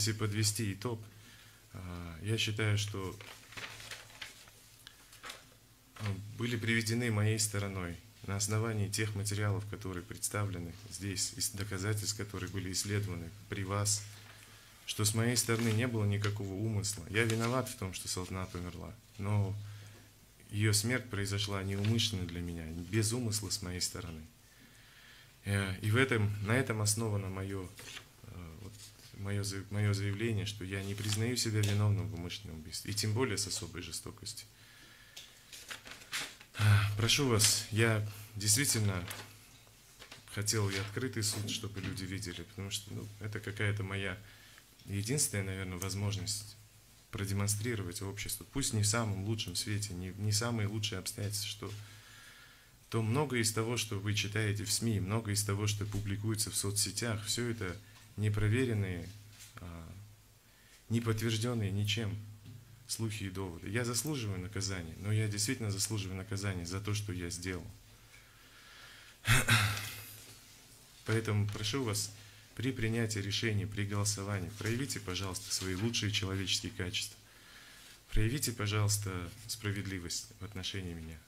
Если подвести итог, я считаю, что были приведены моей стороной на основании тех материалов, которые представлены здесь, из доказательств, которые были исследованы при вас, что с моей стороны не было никакого умысла. Я виноват в том, что Салтанат умерла, но ее смерть произошла неумышленно для меня, без умысла с моей стороны. И на этом основано мое заявление, что я не признаю себя виновным в умышленном убийстве, и тем более с особой жестокостью. Прошу вас, я действительно хотел и открытый суд, чтобы люди видели, потому что это какая-то моя единственная, наверное, возможность продемонстрировать обществу, пусть не в самом лучшем свете, не самые лучшие обстоятельства, что то многое из того, что вы читаете в СМИ, многое из того, что публикуется в соцсетях, все это непроверенные, не подтвержденные ничем слухи и доводы. Я заслуживаю наказания, но я действительно заслуживаю наказания за то, что я сделал. Поэтому прошу вас, при принятии решений, при голосовании, проявите, пожалуйста, свои лучшие человеческие качества. Проявите, пожалуйста, справедливость в отношении меня.